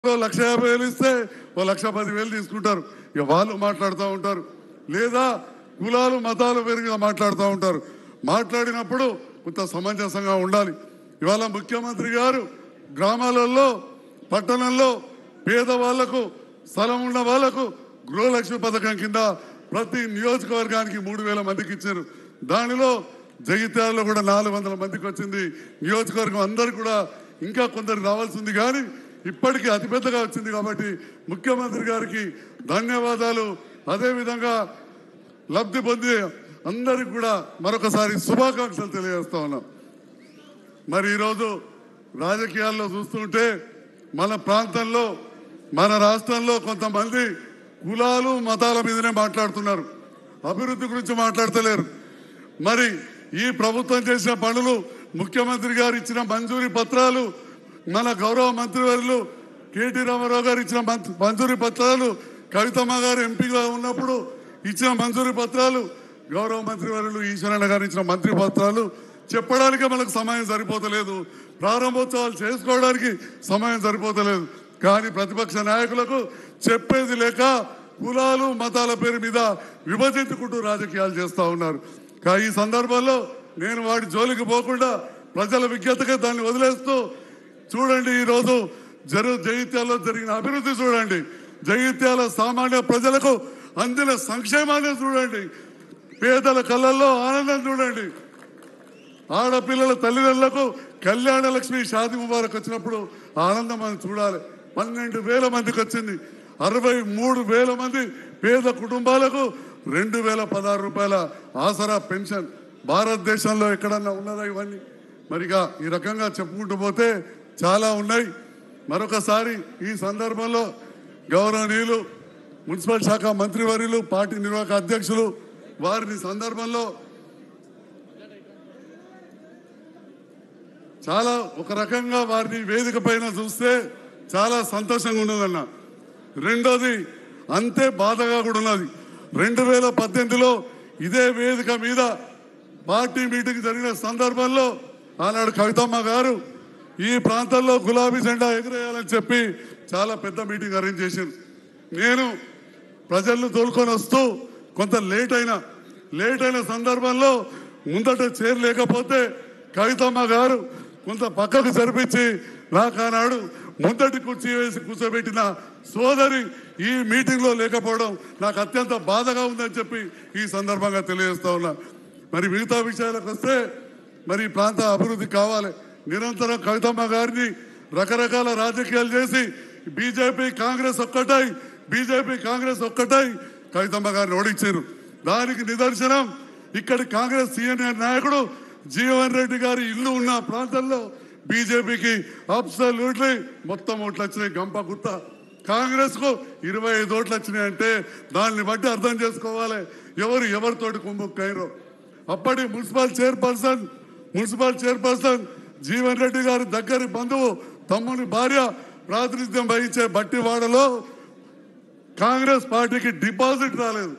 1,50,000 ఇస్తే 1,10,000 తీసుకుంటారు. ఇక వాళ్ళు మాట్లాడుతూ ఉంటారు. లేదా కులాలు మతాలు పెరిగి మాట్లాడుతూ ఉంటారు. మాట్లాడినప్పుడు కొంత సమంజసంగా ఉండాలి. ఇవాళ ముఖ్యమంత్రి గారు గ్రామాలలో పట్టణంలో పేదవాళ్లకు స్థలం ఉన్న వాళ్లకు గృహలక్ష్మి పథకం కింద ప్రతి నియోజకవర్గానికి 3,000 మందికి ఇచ్చారు. దానిలో జగిత్యాలలో కూడా 400 మందికి వచ్చింది. నియోజకవర్గం అందరు కూడా ఇంకా కొందరు రావాల్సింది కానీ ఇప్పటికీ అతిపెద్దగా వచ్చింది. కాబట్టి ముఖ్యమంత్రి గారికి ధన్యవాదాలు. అదేవిధంగా లబ్ధి పొంది అందరికి కూడా మరొకసారి శుభాకాంక్షలు తెలియజేస్తా ఉన్నాం. మరి ఈరోజు రాజకీయాల్లో చూస్తుంటే మన ప్రాంతంలో మన రాష్ట్రంలో కొంతమంది కులాలు మతాల మీదనే మాట్లాడుతున్నారు. అభివృద్ధి గురించి మాట్లాడతలేరు. మరి ఈ ప్రభుత్వం చేసిన పనులు ముఖ్యమంత్రి గారు ఇచ్చిన మంజూరీ పత్రాలు, మన గౌరవ మంత్రివర్యులు కేటీ రామారావు గారు ఇచ్చిన మంజూరీ పత్రాలు, కవితమ్మ గారు ఎంపీగా ఉన్నప్పుడు ఇచ్చిన మంజూరీ పత్రాలు, గౌరవ మంత్రివర్యులు ఈశ్వరన్న గారు ఇచ్చిన మంత్రి పత్రాలు చెప్పడానికే మనకు సమయం సరిపోతలేదు. ప్రారంభోత్సవాలు చేసుకోవడానికి సమయం సరిపోతలేదు. కానీ ప్రతిపక్ష నాయకులకు చెప్పేది లేక కులాలు మతాల పేరు మీద విభజించుకుంటూ రాజకీయాలు చేస్తూ ఉన్నారు. ఈ సందర్భంలో నేను వాటి జోలికి పోకుండా ప్రజల విజ్ఞతగా దాన్ని వదిలేస్తూ చూడండి, ఈరోజు జగిత్యాలలో జరిగిన అభివృద్ధి చూడండి, జగిత్యాల సామాన్య ప్రజలకు అందిన సంక్షేమాన్ని చూడండి, పేదల కళ్ళల్లో ఆనందం చూడండి. ఆడపిల్లల తల్లిదండ్రులకు కళ్యాణ లక్ష్మి షాది ముబారక్ వచ్చినప్పుడు ఆనందం మనం చూడాలి. 12,000 మందికి వచ్చింది. 63,000 మంది పేద కుటుంబాలకు 2,016 రూపాయల ఆసరా పెన్షన్. భారతదేశంలో ఎక్కడన్నా ఉన్నదా ఇవన్నీ? మరిగా ఈ రకంగా చెప్పుకుంటూ పోతే చాలా ఉన్నాయి. మరొకసారి ఈ సందర్భంలో గౌరవనీయులు మున్సిపల్ శాఖ మంత్రివర్యులు పార్టీ నిర్వాహక అధ్యక్షులు వారిని సందర్భంలో చాలా ఒక రకంగా వారిని వేదిక పైన చూస్తే చాలా సంతోషంగా ఉన్నదన్న. రెండోది అంతే బాధగా కూడా ఉన్నది. 2018లో ఇదే వేదిక మీద పార్టీ మీటింగ్ జరిగిన సందర్భంలో ఆనాడు కవితమ్మ గారు ఈ ప్రాంతంలో గులాబీ జెండా ఎగిరేయాలని చెప్పి చాలా పెద్ద మీటింగ్ అరేంజ్ చేసింది. నేను ప్రజలను తోలుకొని వస్తూ కొంత లేట్ అయిన సందర్భంలో ముందట చేరలేకపోతే కవితమ్మ గారు కొంత పక్కకు జరిపించి నాకు ఆనాడు ముందటి కుర్చీ వేసి కూర్చోబెట్టిన సోదరి ఈ మీటింగ్ లో లేకపోవడం నాకు అత్యంత బాధగా ఉందని చెప్పి ఈ సందర్భంగా తెలియజేస్తా ఉన్నా. మరి మిగతా విషయాలకు వస్తే మరి ఈ ప్రాంత అభివృద్ధి కావాలి. నిరంతరం కవితమ్మ గారిని రకరకాల రాజకీయాలు చేసి బీజేపీ కాంగ్రెస్ ఒక్కటై కవితమ్మ గారిని ఓడించారు. దానికి నిదర్శనం ఇక్కడి కాంగ్రెస్ సీనియర్ నాయకుడు జీవన్ రెడ్డి గారి ఇల్లు ఉన్న ప్రాంతంలో బీజేపీకి అబ్సల్యూట్లీ మొత్తం ఓట్లు వచ్చినాయి. గంప గుత్త. కాంగ్రెస్ కు 25 ఓట్లు వచ్చినాయి అంటే దాన్ని బట్టి అర్థం చేసుకోవాలి ఎవరితోటి కుమ్ముక్కైరో. అప్పటి మున్సిపల్ చైర్పర్సన్ జీవన్ రెడ్డి గారి దగ్గరి బంధువు తమ్ముని భార్య ప్రాతినిధ్యం వహించే బట్టివాడలో కాంగ్రెస్ పార్టీకి డిపాజిట్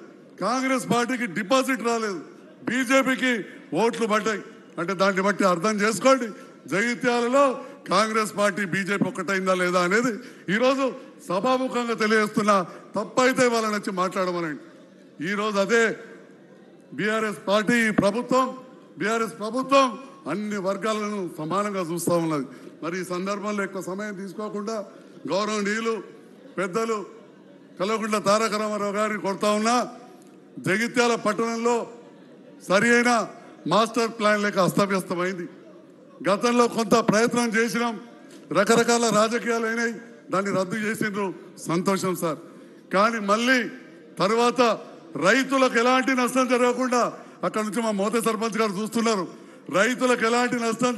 రాలేదు. బీజేపీకి ఓట్లు పడ్డాయి. అంటే దాన్ని బట్టి అర్థం చేసుకోండి జగిత్యాలలో కాంగ్రెస్ పార్టీ బీజేపీ ఒక్కటైందా లేదా అనేది ఈరోజు సభాముఖంగా తెలియజేస్తున్నా. తప్పైతే వాళ్ళని వచ్చి మాట్లాడమనండి. ఈరోజు అదే బీఆర్ఎస్ ప్రభుత్వం అన్ని వర్గాలను సమానంగా చూస్తూ ఉన్నది. మరి ఈ సందర్భంలో ఎక్కువ సమయం తీసుకోకుండా గౌరవనీయులు పెద్దలు కల్వకుంట్ల తారక రామారావు గారిని కొడతా ఉన్నా. జగిత్యాల పట్టణంలో సరి అయిన మాస్టర్ ప్లాన్ లేక అస్తవ్యస్తమైంది. గతంలో కొంత ప్రయత్నం చేసినాం, రకరకాల రాజకీయాలు అయినాయి, దాన్ని రద్దు చేసిండ్రు, సంతోషం సార్. కానీ మళ్ళీ తర్వాత రైతులకు ఎలాంటి నష్టం జరగకుండా అక్కడ నుంచి మా మోతే సర్పంచ్ గారు చూస్తున్నారు. రైతులకు ఎలాంటి నష్టం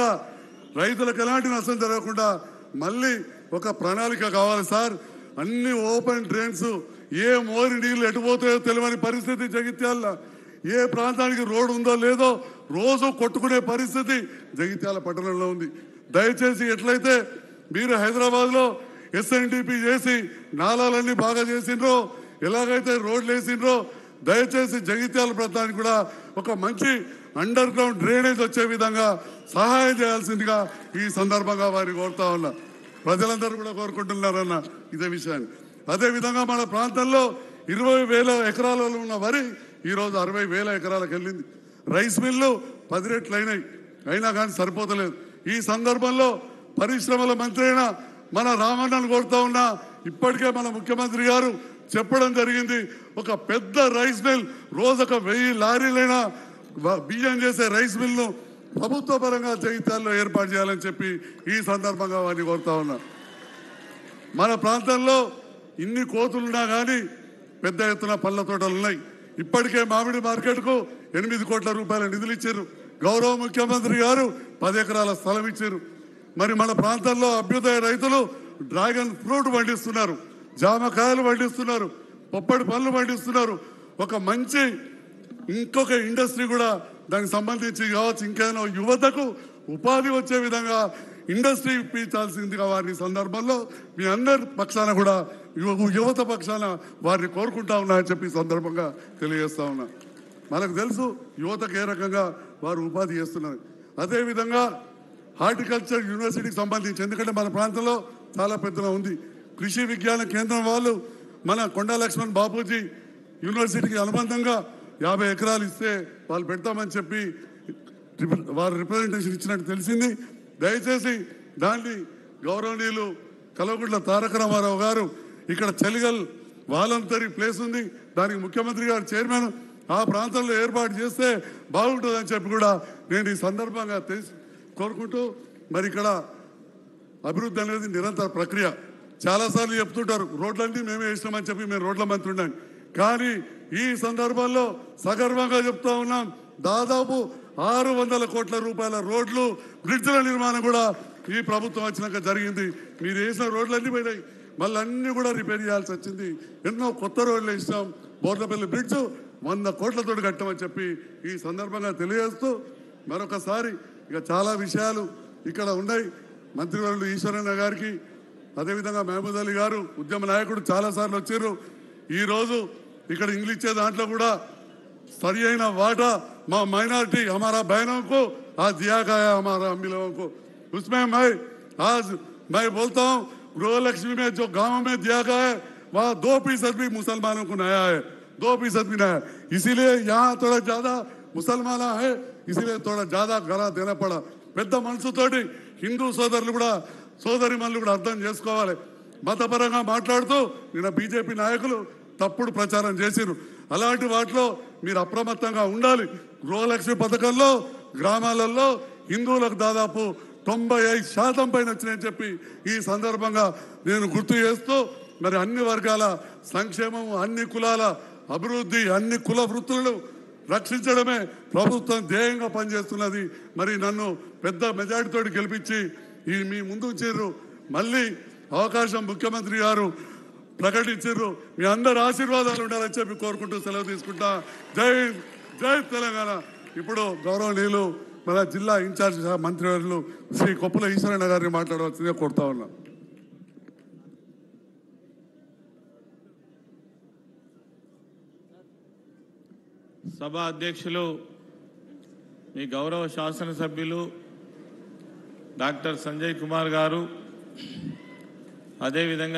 జరగకుండా మళ్ళీ ఒక ప్రణాళిక కావాలి సార్. అన్ని ఓపెన్ డ్రైన్స్, ఏ మోరి నీళ్లు ఎటుపోతాయో తెలియని పరిస్థితి జగిత్యాల. ఏ ప్రాంతానికి రోడ్డు ఉందో లేదో రోజు కొట్టుకునే పరిస్థితి జగిత్యాల పట్టణంలో ఉంది. దయచేసి ఎట్లయితే మీరు హైదరాబాద్లో ఎస్ఎన్డిపి చేసి నాలాలన్నీ బాగా చేసిండ్రో, ఎలాగైతే రోడ్లు వేసిండ్రో, దయచేసి జగిత్యాల ప్రాంతానికి కూడా ఒక మంచి అండర్ గ్రౌండ్ డ్రైనేజ్ వచ్చే విధంగా సహాయం చేయాల్సిందిగా ఈ సందర్భంగా వారిని కోరుతా ఉన్నా. ప్రజలందరూ కూడా కోరుకుంటున్నారన్న ఇదే విషయాన్ని. అదేవిధంగా మన ప్రాంతంలో 20,000 ఎకరాలలో ఉన్న వరి ఈరోజు 60,000 ఎకరాలకు వెళ్ళింది. రైస్ మిల్లు 10 రెట్లు అయినాయి, అయినా కానీ సరిపోతలేదు. ఈ సందర్భంలో పరిశ్రమల మంత్రి అయిన మన రామన్నను కోరుతా ఉన్నా, ఇప్పటికే మన ముఖ్యమంత్రి గారు చెప్పడం జరిగింది, ఒక పెద్ద రైస్ మిల్ రోజుక 1000 లారీలైనా బియ్యం చేసే రైస్ మిల్ను ప్రభుత్వ పరంగా జగిత్యాలలో ఏర్పాటు చేయాలని చెప్పి ఈ సందర్భంగా వారిని కోరుతా ఉన్నా. మన ప్రాంతంలో ఇన్ని కోతులున్నా కానీ పెద్ద ఎత్తున పళ్ళ తోటలు ఉన్నాయి. ఇప్పటికే మామిడి మార్కెట్కు 8 కోట్ల రూపాయల నిధులు ఇచ్చారు. గౌరవ ముఖ్యమంత్రి గారు 10 ఎకరాల స్థలం ఇచ్చారు. మరి మన ప్రాంతంలో అభ్యుదయ రైతులు డ్రాగన్ ఫ్రూట్ పండిస్తున్నారు, జామకాయలు పండిస్తున్నారు, పొప్పడి పండ్లు పండిస్తున్నారు. ఒక మంచి ఇంకొక ఇండస్ట్రీ కూడా దానికి సంబంధించి కావచ్చు, ఇంకేదో యువతకు ఉపాధి వచ్చే విధంగా ఇండస్ట్రీ ఇప్పించాల్సిందిగా వారి సందర్భంలో మీ అందరి పక్షాన కూడా యువత పక్షాన వారిని కోరుకుంటా ఉన్నా అని చెప్పి సందర్భంగా తెలియజేస్తా ఉన్నా. మనకు తెలుసు యువతకు ఏ రకంగా వారు ఉపాధి చేస్తున్నారు. అదేవిధంగా హార్టికల్చర్ యూనివర్సిటీకి సంబంధించి, ఎందుకంటే మన ప్రాంతంలో చాలా పెద్దగా ఉంది, కృషి విజ్ఞాన కేంద్రం వాళ్ళు మన కొండా లక్ష్మణ్ బాపూజీ యూనివర్సిటీకి అనుబంధంగా 50 ఎకరాలు ఇస్తే వాళ్ళు పెడతామని చెప్పి వారు రిప్రజెంటేషన్ ఇచ్చినట్టు తెలిసింది. దయచేసి దాన్ని గౌరవనీయులు కల్వకుంట్ల తారక రామారావు గారు ఇక్కడ చలిగల్ వాలంటరీ ప్లేస్ ఉంది, దానికి ముఖ్యమంత్రి గారు చైర్మన్, ఆ ప్రాంతంలో ఏర్పాటు చేస్తే బాగుంటుందని చెప్పి కూడా నేను ఈ సందర్భంగా కోరుకుంటూ, మరి ఇక్కడ అభివృద్ధి అనేది నిరంతర ప్రక్రియ. చాలాసార్లు చెప్తుంటారు రోడ్లన్నీ మేమే వేసినామని చెప్పి, మేము రోడ్ల మంత్రి ఉన్నాం. కానీ ఈ సందర్భంలో సగర్వంగా చెప్తా ఉన్నాం, దాదాపు 600 కోట్ల రూపాయల రోడ్లు, బ్రిడ్జ్ల నిర్మాణం కూడా ఈ ప్రభుత్వం వచ్చినాక జరిగింది. మీరు వేసిన రోడ్లన్నీ పోయినాయి, మళ్ళీ అన్ని కూడా రిపేర్ చేయాల్సి వచ్చింది. ఎన్నో కొత్త రోడ్లు వేసినాం. బోర్లపల్లి బ్రిడ్జ్ 100 కోట్లతో కట్టమని చెప్పి ఈ సందర్భంగా తెలియజేస్తూ, మరొకసారి ఇక చాలా విషయాలు ఇక్కడ ఉన్నాయి. మంత్రివర్యులు ఈశ్వరన్న గారికి, అదేవిధంగా మహమూద్ అలీ గారు ఉద్యమ నాయకుడు చాలాసార్లు వచ్చారు. ఈరోజు ఇక్కడ ఇంగ్లీష్ ఇచ్చే దాంట్లో కూడా सही है वाटा माँ माइनॉरिटी हमारा बहनों को आज दिया गया, हमारा हम लोगों को। उसमें मैं बोलता हूँ गृहलक्ष्मी में जो गांव में दिया गया है वहाँ 2% भी मुसलमानों को नया है, 2% भी नया है। इसीलिए यहाँ थोड़ा ज्यादा मुसलमान है, इसीलिए थोड़ा ज्यादा गला देना पड़ा। పెద్ద మనసుతోటి హిందూ సోదరులు కూడా సోదరిమణులు కూడా అర్థం చేసుకోవాలి. మతపరంగా మాట్లాడుతూ నిన్న బీజేపీ నాయకులు తప్పుడు ప్రచారం చేసిరు. అలాంటి వాటిలో మీరు అప్రమత్తంగా ఉండాలి. గృహలక్ష్మి పథకంలో గ్రామాలలో హిందువులకు దాదాపు 95% పైన వచ్చినాయని చెప్పి ఈ సందర్భంగా నేను గుర్తు చేస్తూ, మరి అన్ని వర్గాల సంక్షేమం, అన్ని కులాల అభివృద్ధి, అన్ని కుల వృత్తులను రక్షించడమే ప్రభుత్వం ధ్యేయంగా పనిచేస్తున్నది. మరి నన్ను పెద్ద మెజారిటీతో గెలిపించి ఈ మీ ముందు ఉంచారు. మళ్ళీ అవకాశం ముఖ్యమంత్రి గారు ప్రకటించారు. మీ అందరి ఆశీర్వాదాలు ఉండాలని చెప్పి కోరుకుంటూ సెలవు తీసుకుంటా. జై జై తెలంగాణ. ఇప్పుడు గౌరవనీయులు మన జిల్లా ఇన్ఛార్జ్ మంత్రివర్యులు శ్రీ కొప్పుల ఈశ్వరన్న గారిని మాట్లాడవలసిందిగా కోరుతా ఉన్నా. సభ అధ్యక్షులు మీ గౌరవ శాసనసభ్యులు డాక్టర్ సంజయ్ కుమార్ గారు, అదేవిధంగా